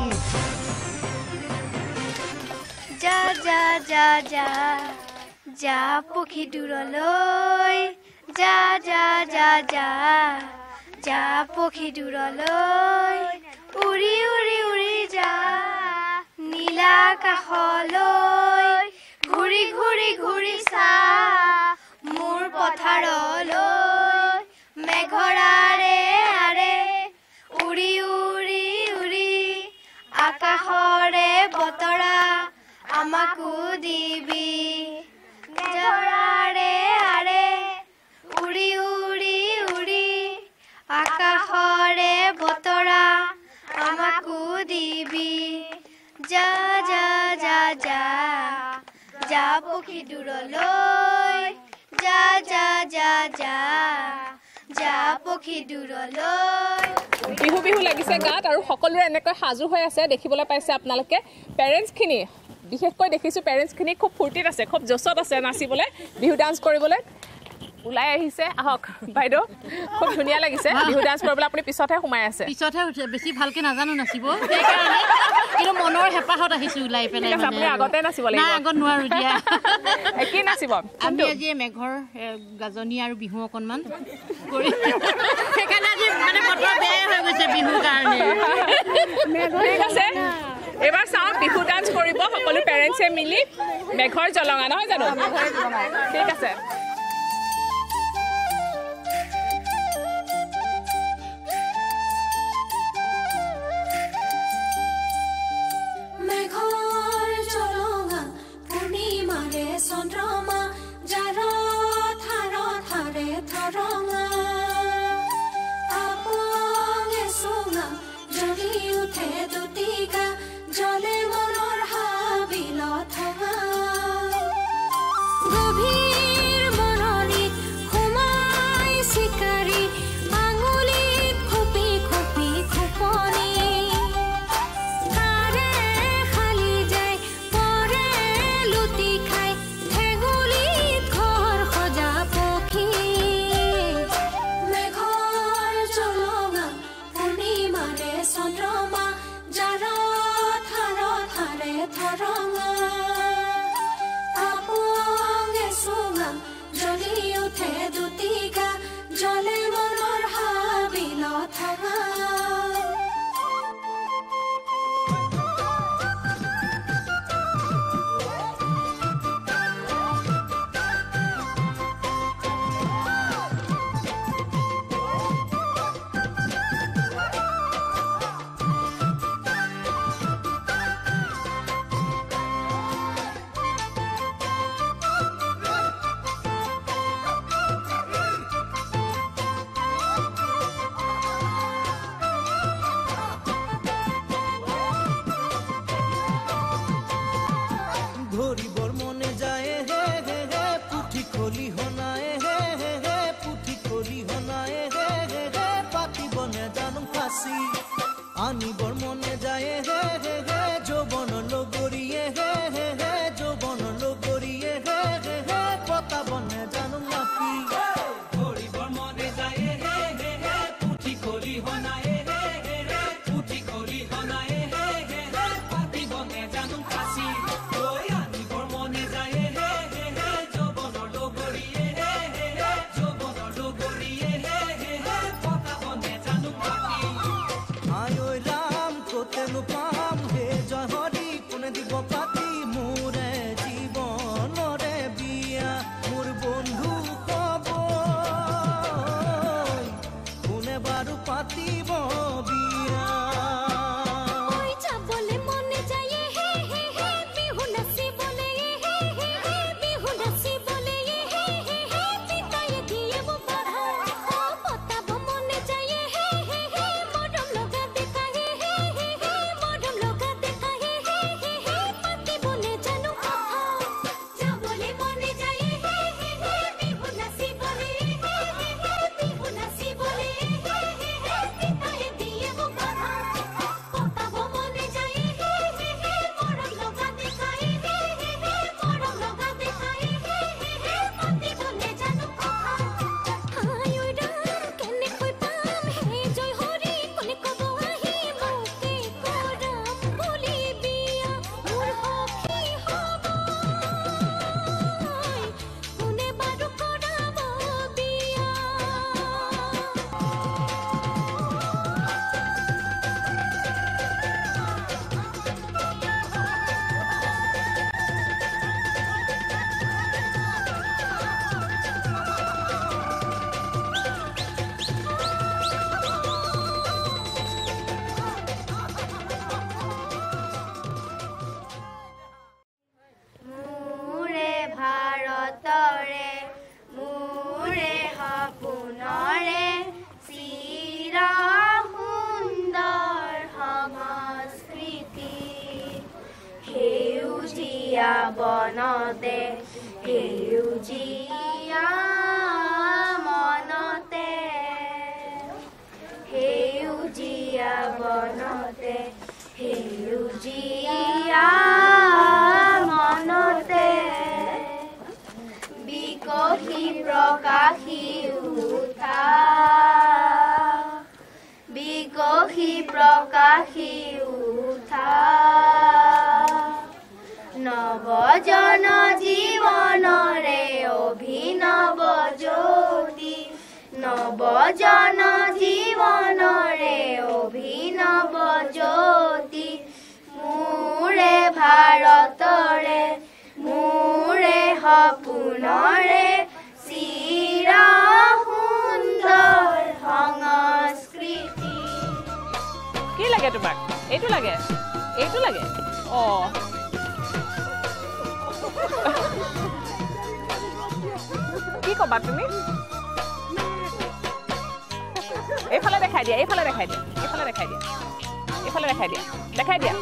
যা যা যা যা যা পক্ষী দূৰলৈ যা যা যা যা যা পক্ষী দূৰলৈ উৰি উৰি উৰি যা নীলা কাষলৈ ঘূৰি ঘূৰি ঘূৰি চা মোৰ পথাৰলৈ মেঘৰাৰে আৰে উৰি উৰি উৰি আকাশৰে বতৰা আমাকো দিবি মেঘৰাৰে আৰে উৰি উৰি উৰি আকাশৰে বতৰা আমাকো দিবি যা যা যা যা যা পক্ষী দূৰলৈ যা যা যা যা যা পক্ষী দূৰলৈ বিহু বিহু লাগিছে গাত আৰু সকলোৰে এনেকৈ সাজু হৈ আছে দেখিবলৈ পাইছে আপোনালোকে পেৰেণ্টছখিনি বিশেষকৈ দেখিছোঁ পেৰেণ্টছখিনি খুব ফূৰ্তিত আছে খুব জছত আছে নাচিবলৈ বিহু ডান্স কৰিবলৈ ওলাই আহিছে আহক বাইদেউ খুব ধুনীয়া লাগিছে বিহু ডান্স কৰিবলৈ আপুনি পিছতহে সোমাই আছে পিছতহে বেছি ভালকৈ নাজানো নাচিব সেইকাৰণে কিন্তু মনৰ হেঁপাহত আহিছোঁ ওলাই পেলাই আপুনি আগতে নাচিব লাগিব আগত নোৱাৰোঁ দিয়া কি নাচিব আমি আজি মেঘৰ গাজনি আৰু বিহু অকণমান কৰি সেইকাৰণে আজি মানে বতৰ বেয়াই হৈ গৈছে বিহুৰ কাৰণে ঠিক আছে এবাৰ চাওঁ বিহু ডান্স কৰিব সকলো পেৰেণ্টছে মিলি মেঘৰ জলঙা নহয় জানো ঠিক আছে চন্দ্ৰমা যাৰ থাৰ থাৰে থৰঙা আপঙে চুঙা জ্বলি উঠে দুটিকা জলে মনৰ হাবিল থঙা গভীৰ মনৰিত সোমাই চিকাৰী আঙুলিত খুপি খুপি খুপনি তাৰে খালি যায় পৰে লুটি খাই চন্দ্ৰমা যাৰ থাৰ থাৰে থৰঙা আপঙে চুঙা জ্বলি উঠে দুটিকা জলে মনৰ হাবিল থঙা সেউজীয়া বনতে সেউজীয়া মনতে সেউজীয়া বনতে সেউজীয়া মনতে বিকশি প্ৰকাশি উঠা বিকশি প্ৰকাশি উঠা নৱজন জীৱনৰে অভিনৱ জ্যোতি নৱজন জীৱনৰে অভিনৱ জ্যোতি মোৰে ভাৰতৰে মোৰে সপোনৰে চিৰ সুন্দৰ সংস্কৃতি। কি লাগে তোমাক? এইটো লাগে, এইটো লাগে। অঁ কি ক'বা তুমি? এইফালে দেখাই দিয়া, এইফালে দেখাই দিয়া, এইফালে দেখাই দিয়া, এইফালে দেখাই দিয়া, দেখাই দিয়া।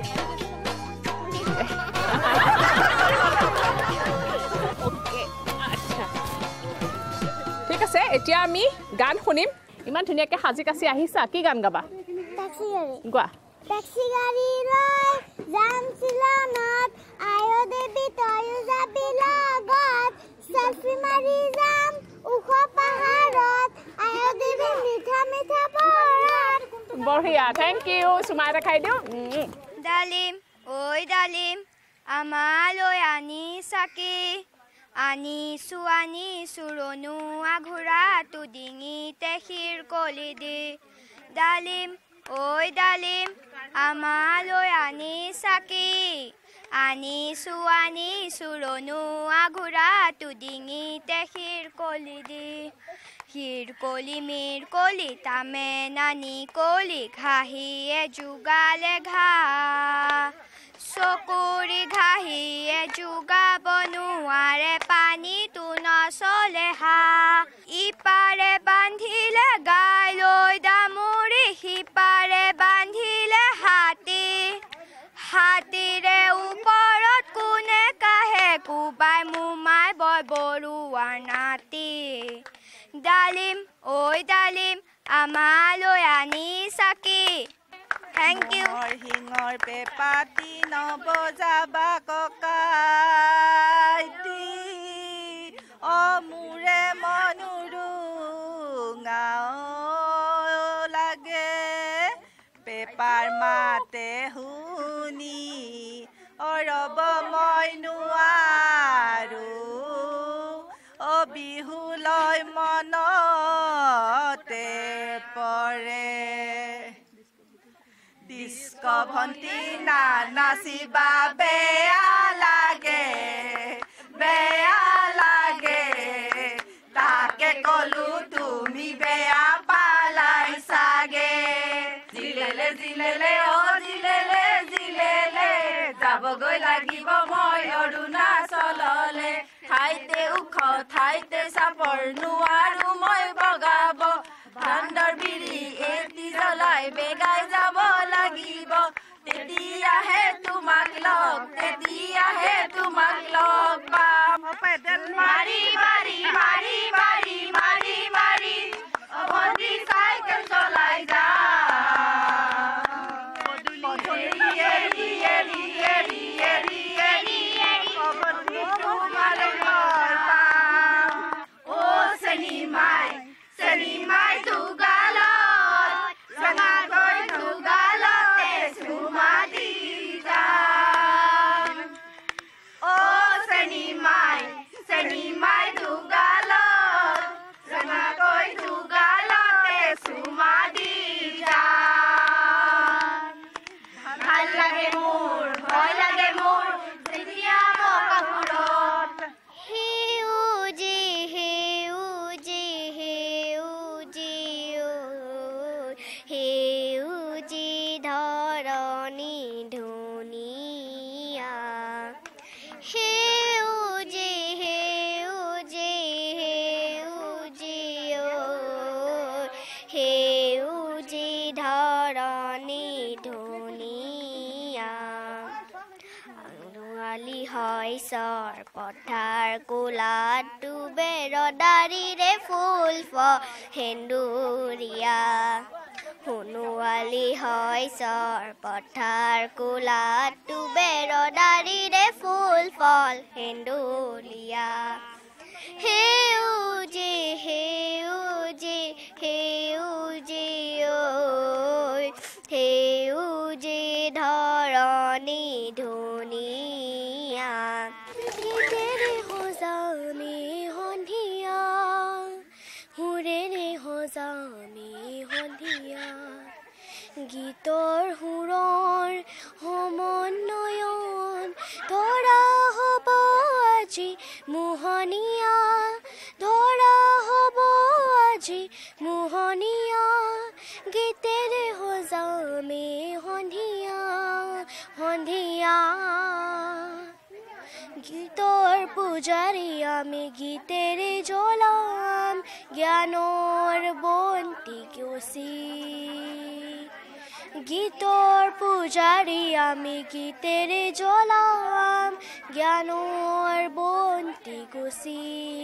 আচ্ছা ঠিক আছে, এতিয়া আমি গান শুনিম। ইমান ধুনীয়াকৈ সাজি কাচি আহিছা, কি গান গাবা? গোৱা। টেক্সি গাড়ী লৈ যাম শ্বিলঙত, আয় দেৱী তয়ো যাবি লগত, চেলফি মাৰি যাম ওখ পাহাৰত, আয় দেৱী মিঠা মিঠা বৰত। বঢ়িয়া, থেংক ইউ। চুমাই দেখাই দিওঁ। ডালিম ঐ ডালিম আমালৈ আনি চাকি, আনিছো আনিছো ৰণুৱা ঘোঁৰাটো ডিঙিতে শিৰকলি দি। ডালিম ঐ ডালিম আমালৈ আনি চাকি, আনিছো আনিছো ৰণুৱা ঘোঁৰাটো ডিঙিতে শিৰকলি দি। শিৰকলি মিৰকলি তামে নানি কলি, ঘাঁহিয়ে যোগালে ঘাঁহ, চকুৰি ঘাঁহিয়ে যোগাব নোৱাৰে, পানীটো নচলে হাঁহ। ইপাৰে বান্ধিলে গাই লৈ দামুৰি, সিপাৰে বান্ধিলে হাতী, হাতীৰে ওপৰত কোনে কাহে, কোবাই মোমাই বয় বৰুৱাৰ নাতি। ডালিম ঐ ডালিম আমালৈ আনি চাকি। Thank you. শিঙৰ পেপাতি নবজাবা ককাইটি, অমূৰে মনুৰু গাঁও লাগে, পেপাৰ মাতে শুনি অৰব মই নোৱাৰো, অ বিহু লৈ মনতে পৰে। ডিস্কো ভণ্টি না নাচিবা বেয়া লাগে, বেয়া লাগে, তাকে কলো তুমি বেয়া পালাই চাগে। জিলেলে জিলেলে অ জিলেলে জিলেলে, যাবগৈ লাগিব মই অৰুণাচললে, ঠাইতে ওখ ঠাইতে চাপৰ নোৱাৰো মই বগাব, ভাণ্ডৰ বিৰি এটি জ্বলাই বেগাই যাব লাগিব, তেতিয়াহে তোমাক লগ তেতিয়াহে তোমাক লগ পাম। পেডেল মাৰি মাৰি মাৰি মাৰি মাৰি মাৰি ভণ্টি চাইকেল চলাই যাম, পদূলি এৰি এৰি এৰি এৰি এৰি ভণ্টি তোমাৰ ঘৰ পাম। অ চেনিমাই চেনিমাই দুগালত, ৰঙাকৈ দুগালতে চুমা দি যাম। অ চেনিমাই চেনিমাই দুগালত, ৰঙাকৈ দুগালতে চুমা দি যাম। ভাল লাগে মোৰ ভয় লাগে মোৰ যেতিয়া কাপোৰত, সেউজী সেউজী সেউজী সেউজী ধৰণী ধুনীয়া, সেউজী সেউজী সেউজী সেউজী ধৰণী ধুনীয়া। আলি হয় চৰ পথাৰ কোলাত ডুবে ৰদাৰিৰে ফুল ফ সেন্দুৰীয়া সোণোৱালী হয় চৰ পথাৰ কোলাত ডুবে ৰদাৰিৰে ফুল ফল সেন্দুৰীয়া সেউজী সেউজী সেউজী ঐ সেউজী ধৰণী ধুনীয়া গীতেৰে সজামে সন্ধিয়া সুৰেৰে সজামে সন্ধিয়া গীতৰ সুৰৰ সমন্বয়ন ধৰা হ'ব আজি মোহনীয়া ধৰা হ'ব আজি মোহনীয়া গীতেৰে সজামে সন্ধিয়া সন্ধিয়া গীতৰ পূজাৰী আমি গীতেৰে জ্বলাম জ্ঞানৰ বন্তি গছি গীতৰ পূজাৰী আমি গীতেৰে জ্বলাম জ্ঞানৰ বন্তি গছি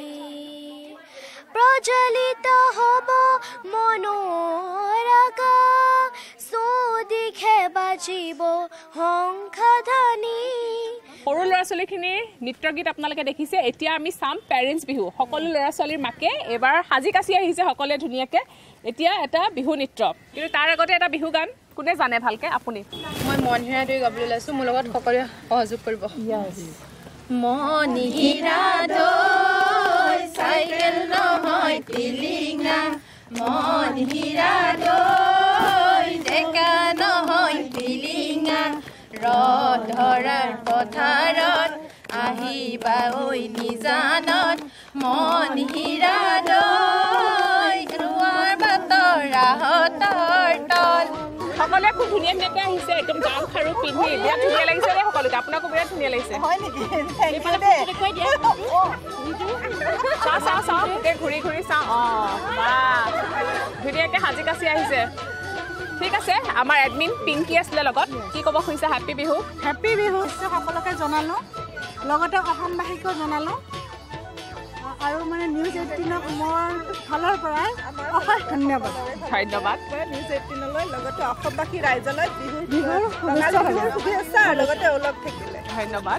প্ৰজ্বলিত হ'ব মনৰ আকাশ চৌদিশে বাজিব শংখাধ্বনি সৰু ল'ৰা ছোৱালীখিনিৰ নৃত্য গীত আপোনালোকে দেখিছে এতিয়া আমি চাম পেৰেণ্টছ বিহু সকলো ল'ৰা ছোৱালীৰ মাকে এবাৰ সাজি কাচি আহিছে সকলোৱে ধুনীয়াকৈ এতিয়া এটা বিহু নৃত্য কিন্তু তাৰ আগতে এটা বিহু গান কোনে জানে ভালকৈ আপুনি মই মনহিৰা দৈ গাবলৈ লৈছোঁ মোৰ লগত সকলোৱে সহযোগ কৰিব মনহিৰা দৈ চাইকেল নহয় টিলিঙা মনহিৰা দৈ ডেকা নহয় টিলিঙা ৰধৰাৰ পথাৰত আহিবা ঐ নিজানত মনহিৰা দৈ ৰোৱাৰ বাটৰ ৰাহতৰ তল সকলোৱে খুব ধুনীয়া ধুনীয়াকৈ আহিছে একদম গাম খাৰু পিন্ধি বিৰাট ধুনীয়া লাগিছে দেই সকলোকে আপোনাকো বিৰাট ধুনীয়া লাগিছে হয় নেকি চাওঁ চাওঁ চাওঁ গোটেই ঘূৰি ঘূৰি চাওঁ অঁ বাহ ধুনীয়াকৈ সাজি কাচি আহিছে ঠিক আছে আমাৰ এডমিন পিংকি আছিলে লগত কি ক'ব খুজিছে হেপী বিহু হেপী বিহু সকলোকে জনালোঁ লগতে অসমবাসীকো জনালোঁ আৰু মানে নিউজ এইটিনক মোৰ ফালৰ পৰাই অশেষ ধন্যবাদ ধন্যবাদ নিউজ এইটিনলৈ লগতে অসমবাসী ৰাইজলৈ বিহুৰ বিহুৰ শুভেচ্ছা লগতে ওলগ থাকিলে ধন্যবাদ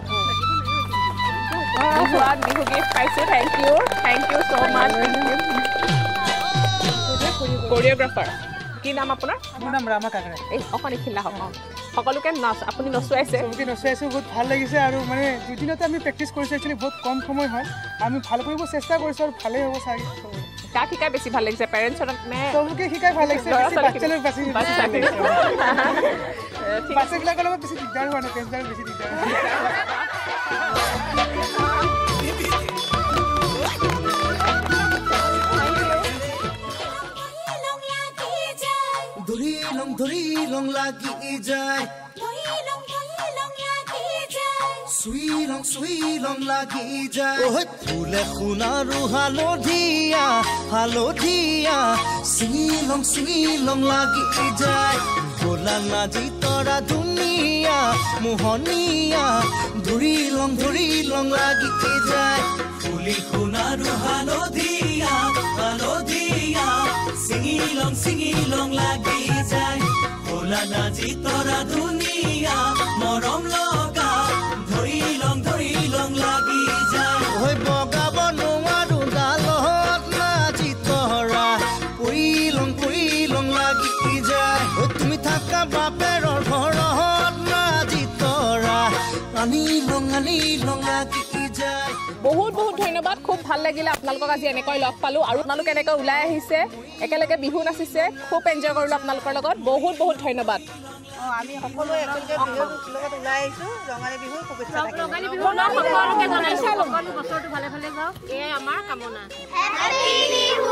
বিহুৱান বিহু গীত পাইছোঁ thank you thank you so' much choreographer কি নাম আপোনাৰ মোৰ নাম ৰামা কাকৰা এই অকণি খিলা হওক সকলোকে নাচ আপুনি নচুৱাইছে চবকে নচুৱাইছোঁ বহুত ভাল লাগিছে আৰু মানে দুদিনতে আমি প্ৰেক্টিচ কৰিছোঁ একচুৱেলি বহুত কম সময় হয় আমি ভাল কৰিব চেষ্টা কৰিছোঁ আৰু ভালেই হ'ব চাগে কাক শিকাই বেছি ভাল লাগিছে পেৰেণ্টছৰ নে চবকে শিকাই ভাল লাগিছে বাচ্চালৈ বাচি বাচ্চাবিলাকৰ লগত বেছি দিগদাৰ হোৱা নাই পেৰেণ্টছৰ বেছি দিগদাৰ ধৰি লং ধৰি লং লাগি যায় চুই লং চুই লং লাগি যায় ফুলে সোণাৰু হালধীয়া হালধীয়া চিঙি লং চিঙি লং লাগি যায় গোলা নাজি তৰা ধুনীয়া মোহনীয়া ধৰি লং ধৰি লং লাগি যায় ফুলি সোণাৰু হালধীয়া হালধীয়া চিঙি লং চিঙি লং লাগি যায় গোলা নাজি তৰা ধুনীয়া মৰম লগা ধৰি লং ধৰি লং লাগি যায় ঐ বগাব নোৱাৰো ডালত নাজি তৰা পৰি লং পৰি লং লাগি যায় ঐ তুমি থাকা বাপেৰৰ ঘৰত নাজি তৰা আনি লং আনি লং লাগি যায় বহুত বহুত ধন্যবাদ খুব ভাল লাগিলে আপোনালোকক আজি এনেকৈ লগ পালোঁ আৰু আপোনালোকে এনেকৈ ওলাই আহিছে একেলগে বিহু নাচিছে খুব এনজয় কৰিলোঁ আপোনালোকৰ লগত বহুত বহুত ধন্যবাদ আমি সকলোৱে একেলগে বিহুৰ লগত ওলাই আহিছোঁ ৰঙালী বিহুৰ শুভেচ্ছা ৰঙালী বিহুৰ সকলোকে জনাইছোঁ সকলো বছৰটো ভালে ভালে যাওক এয়াই আমাৰ কামনা happy Bihu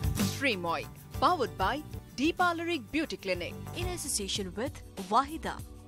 Shrimoy, powered by Deep Alaric Beauty Clinic. In association with Wahida.